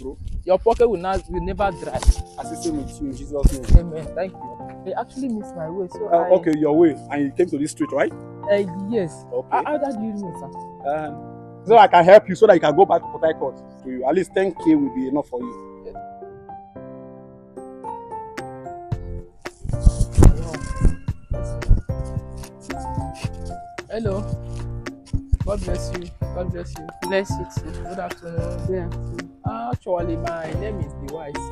bro. Your pocket will never dry. As the same with you in Jesus' name. Amen. Thank you. I actually missed my way, so Okay, your way, and you came to this street, right? Yes. Okay. How did you know, sir? So I can help you so that you can go back to Port Harcourt. To you. At least 10K will be enough for you. Hello. God bless you. God bless you. Bless you too. Good afternoon. Yeah. Actually, my name is The Wise.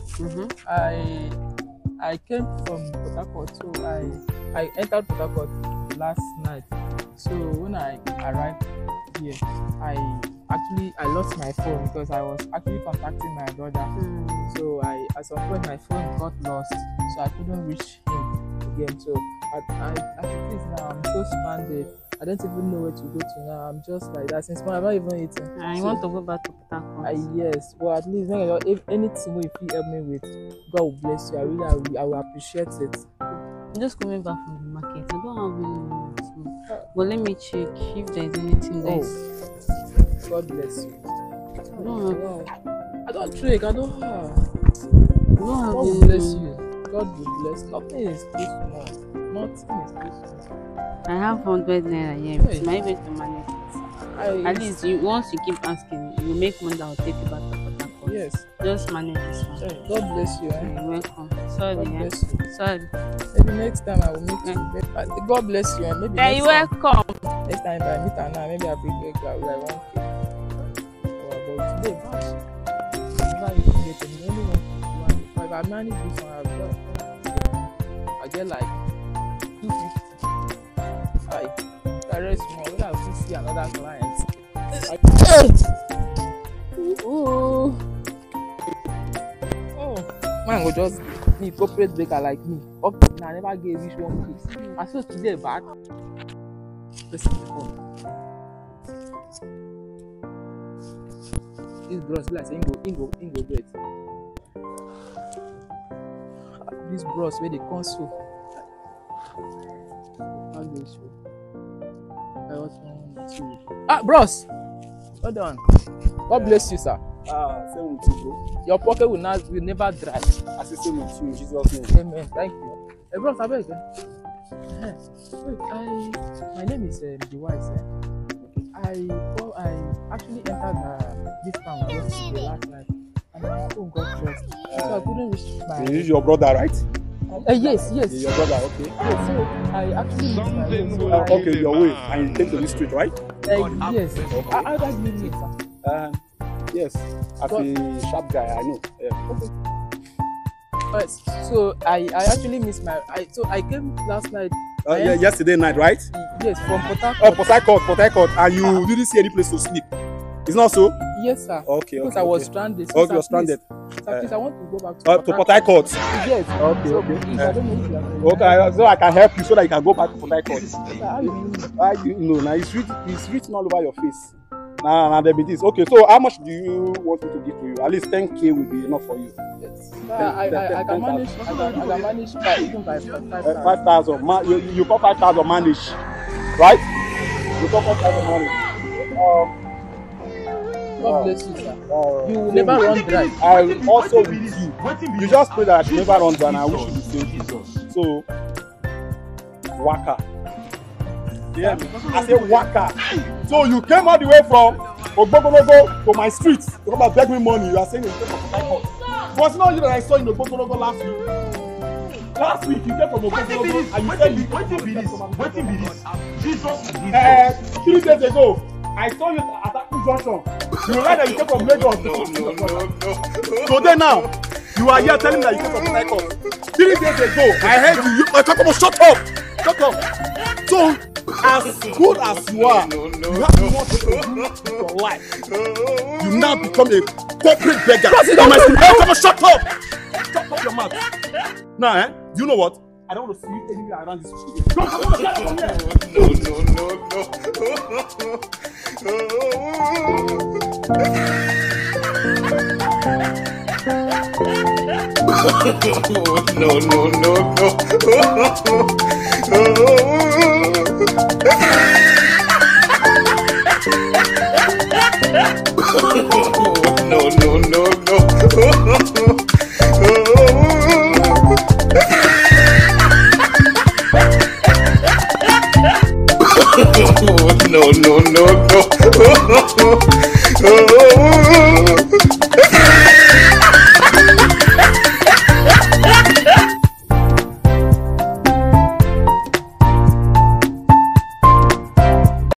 I came from Port Harcourt, so I entered Port Harcourt last night. So when I arrived here, I lost my phone because I was actually contacting my brother. So at some point my phone got lost, so I couldn't reach him again. So at least now I'm so stranded. I don't even know where to go to now. I'm just like that since morning. I'm not even eating. I want to go back to Port Harcourt. Yes, well at least if anything you help me with, God will bless you. I will appreciate it. I'm just coming back from the market. I don't have any money. But let me check if there's anything there. God bless you. I don't drink. I don't have. God will bless you. God will bless. Nothing is too small. Nothing is too small. I have 100 naira here. It's my way to manage it. At least once you keep asking, you make money that will take you back to Port Harcourt. Yes. Just manage this one. God bless you. You're welcome. Sorry. God bless you. Sorry. Maybe next time I will meet you. God bless you. And maybe you're welcome. Next time if I meet her now, maybe I'll be like 1K. But today, never even get any. Only one. If I manage this one, I get like 250. I rest more. When I will see another client. Man will just be corporate breaker like me. Up to now, I never gave this one case. I saw today back. Listen to the phone. This bros be like saying Ingo great. This bros where they console. Bros! Well done. God bless you, sir. Same with you, bro. Your pocket will never dry. As the same with you in Jesus' name. Amen. Thank you. Hey, bros, I beg. My name is The Wise. I actually entered this town yesterday last night, and my phone got lost, so I couldn't reach my. This is your brother, right? Yes. Your brother, okay. Yes, so I actually missed my way. So okay, your way, and you came to this street, right? Yes. How did you meet, sir? Yes, as a sharp guy, I know. Yeah. Okay. So I actually missed my. So I came last night. Yesterday night, right? Yes, from Port Harcourt. Port Harcourt, and you didn't see any place to sleep. It's not so? Yes, sir. Okay. Because I was stranded. Okay, you're stranded. Please, I want to go back to Port Harcourt. Yes. Okay. Please, I don't know if you are okay, so I can help you so that you can go back to Port Harcourt. How you know? Now it's written all over your face. Now there be this. Okay, so how much do you want me to give to you? At least 10K will be enough for you. Yes. I can manage. I can manage even by 5,000. 5,000. You got 5,000 manage, right? You got 5,000 manage. God bless you, sir. You will never run dry. I also with you. You just pray that I never run dry, and I wish you the same. So, waka. Yeah, I say waka. So you came all the way from Ogbogonogo to my street to come and beg me money. You are saying you came from Port Harcourt. Was not you that I saw in Ogbogonogo last week? Last week you came from Ogbogonogo and you said you waiting be this. Jesus. 3 days ago, I saw you at Akpu Junction. You realize that you came from Lagos. Today now, you are here telling me that you came from Port Harcourt. 3 days ago, I heard you. Shut up. So, as good as you are, you have to want to do with your life. You now become a corporate beggar. Shut up! Shut up your mouth. Now, do you know what? I don't want to see you anywhere around this street. No. No. no, no, no. No, no, no, no.